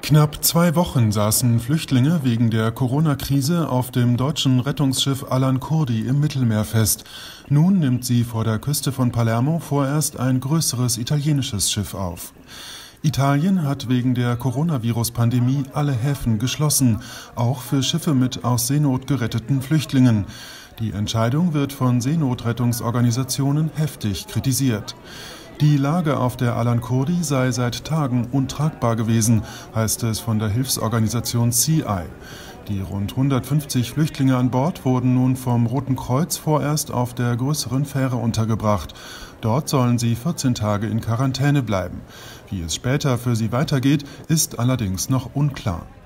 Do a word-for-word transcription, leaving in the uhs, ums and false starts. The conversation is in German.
Knapp zwei Wochen saßen Flüchtlinge wegen der Corona-Krise auf dem deutschen Rettungsschiff Alan Kurdi im Mittelmeer fest. Nun nimmt sie vor der Küste von Palermo vorerst ein größeres italienisches Schiff auf. Italien hat wegen der Coronavirus-Pandemie alle Häfen geschlossen, auch für Schiffe mit aus Seenot geretteten Flüchtlingen. Die Entscheidung wird von Seenotrettungsorganisationen heftig kritisiert. Die Lage auf der Alan Kurdi sei seit Tagen untragbar gewesen, heißt es von der Hilfsorganisation Sea Eye. Die rund hundertfünfzig Flüchtlinge an Bord wurden nun vom Roten Kreuz vorerst auf der größeren Fähre untergebracht. Dort sollen sie vierzehn Tage in Quarantäne bleiben. Wie es später für sie weitergeht, ist allerdings noch unklar.